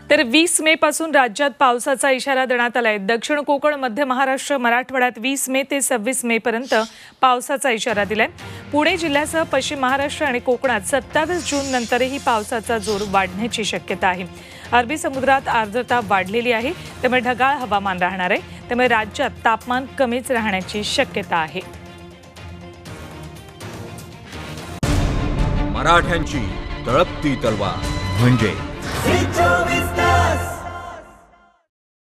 तर 20 मे पासून राज्यात पावसाचा इशारा देण्यात आलाय। दक्षिण कोकण, मध्य महाराष्ट्र, मराठवाड्यात 20 मे ते 26 मे पर्यंत पावसाचा इशारा दिलाय। पुणे जिल्ह्यासह पश्चिम महाराष्ट्र आणि कोकणात 27 जून नंतरही पावसाचा जोर वाढण्याची शक्यता आहे। अरबी समुद्रात आर्द्रता वाढलेली आहे, त्यामुळे ढगाळ हवामान राहणार आहे, त्यामुळे राज्यात तापमान कमीच राहण्याची शक्यता आहे। मराठ्यांची तळपती तलवार म्हणजे